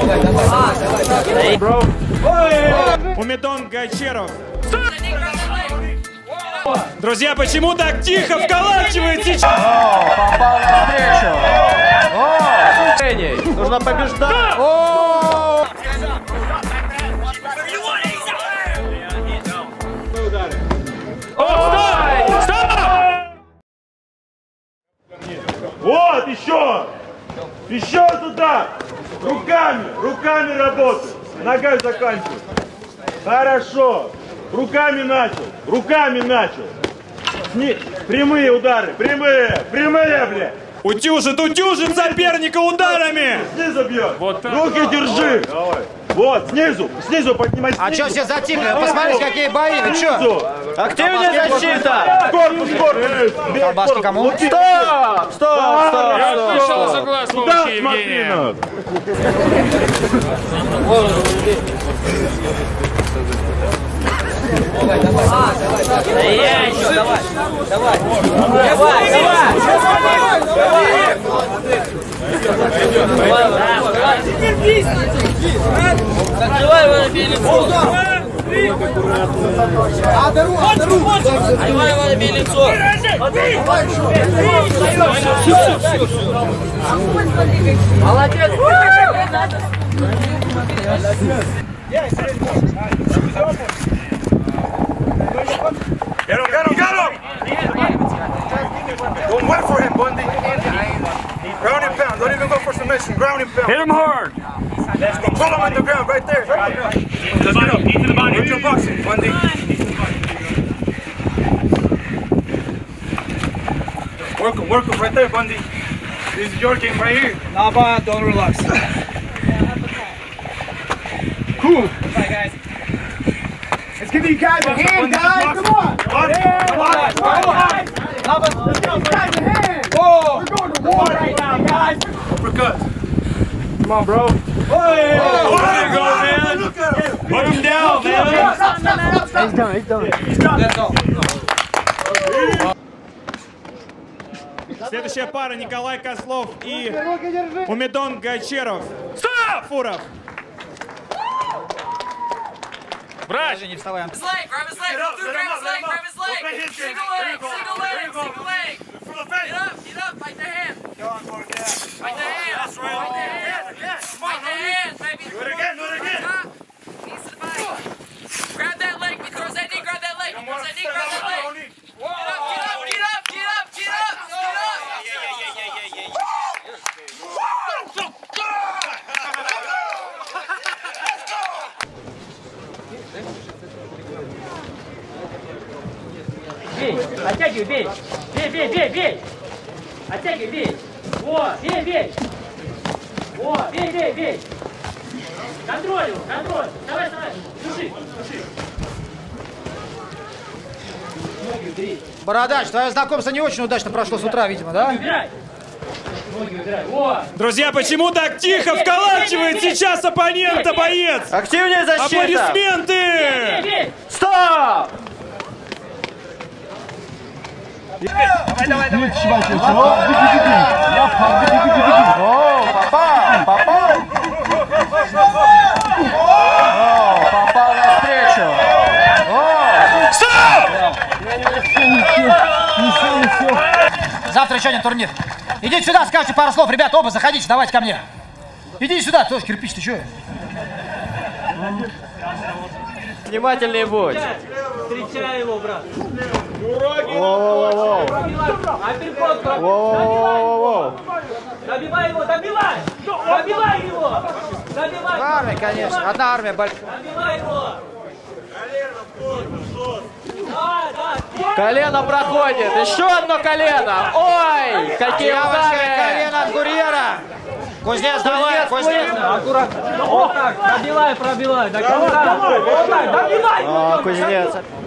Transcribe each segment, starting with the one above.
Умедон Гайчеров. Друзья, почему так тихо вколачивает сейчас? Попал на встречу. Нужно побеждать. Вот, еще! Еще туда! Руками работай! Ногой заканчивай! Хорошо! Руками начал! Прямые удары! Прямые, бля! Утюжит соперника ударами! Снизу бьет! Вот руки держи! Давай. Вот, снизу поднимай. А что все затихли? Посмотрите, какие бои, вы что? Активнее защита! Корпус! Колбаски кому? Стоп! Я слышал согласно Евгения. Закрывай его на белицу! Закрывай его на белицу! Молодец! Get him! Don't wait for him, Bundy. Ground and pound. Don't even go for submission. Ground and pound. Hit him hard. Let's go. Pull him on the ground right there. Let's get up. Into the body. Put your boxing, Bundy. Work him right there, Bundy. This is your game right here. Naba, don't relax. Cool. Bye, guys. Let's give these guys a hand, guys. Come on. Come on. Naba, let's give these guys a hand. Whoa. We're going to war right now, guys. Uppercut. Come on, bro. There you go, man. Put him down, man. He's done. Let's go. Следующая пара Николай Козлов и Умедон Гайчеров. Фуров. Брать! Не вставаем. Grab his leg! Grab his leg! Single leg! Get up! Fight the hand! Fight the hand! That's right. Fight the hand, baby! Do it again! Knees to the body. Grab that leg! He throws that knee, grab that leg! Get up! Бей! Оттягивай, бей! Бей! Оттягивай, бей! Во! Бей! Во! Бей! Контроль его! Давай! Души! Ноги убери! Бородач, твое знакомство не очень удачно прошло с утра, видимо, да? Убирай! Ноги убирай! Во! Друзья, почему так тихо вколачивает сейчас оппонента боец? Активнее защита! Аплодисменты! Бей! Стоп! Давай. Попал на встречу. Завтра еще один турнир. Идите сюда, скажите пару слов. Ребята, оба заходите, давайте ко мне. Идите сюда, тоже кирпич, ты что? Внимательнее будь. Встречай его, брат! Воу-воу-воу. Воу-воу-воу. Добивай его! Добивай его! Армия, конечно. Одна армия большая. Добивай его! Колено проходит. Еще одно колено. Ой, какие удары. Колено от Гурьера. Кузнец, давай, Кузнец. Аккуратно. Вот так, пробивай. До конца. Вот так, добивай его. Кузнец.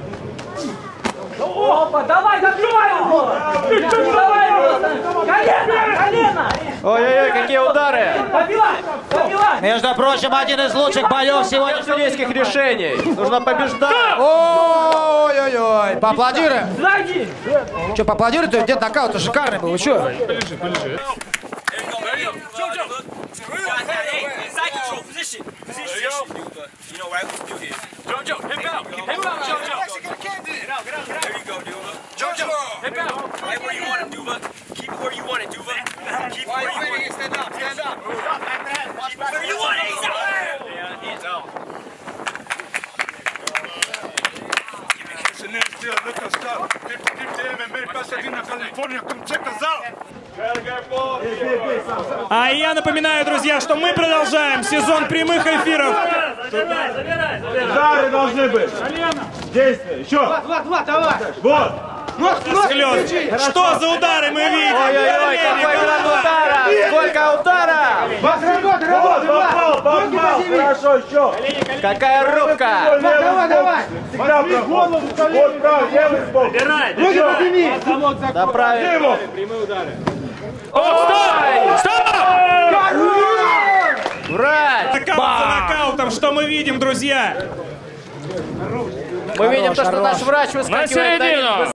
Опа, давай, добивай его. Давай его. Колено. Ой-ой-ой, какие удары. Добивай. Между прочим, один из лучших боев сегодня Судейских решений. Нужно побеждать. Ой-ой-ой. Поаплодируем. Сзади. Что, поаплодируем-то? Где нокаут-то шикарный был, вы что? Полежи. Position. Position, Duva. You know, right? Who's here? Jojo, hip out. Hip out, Jojo. There you go, Duva. Jojo. Hip out. Right where you want it, Duva. Keep it where you want it, Duva. Keep it where you want it. Stand up. Stand up. Keep it where you want it. He's out. Yeah, he's out. А я напоминаю, друзья, что мы продолжаем сезон прямых эфиров. Удары должны быть. Действие. Еще. Вот. Схлёст. Что за удары мы видим? Ой-ой-ой, какой град удара! Сколько ударов! Попал. Хорошо, еще. Какая рубка! Давай. Всегда голову. Вот так, левый сбоку. Руки подними. Да правильно. О, стоп! Врач! Нокаут за нокаутом. Что мы видим, друзья? Мы видим то, что наш врач На выскакивает на середину!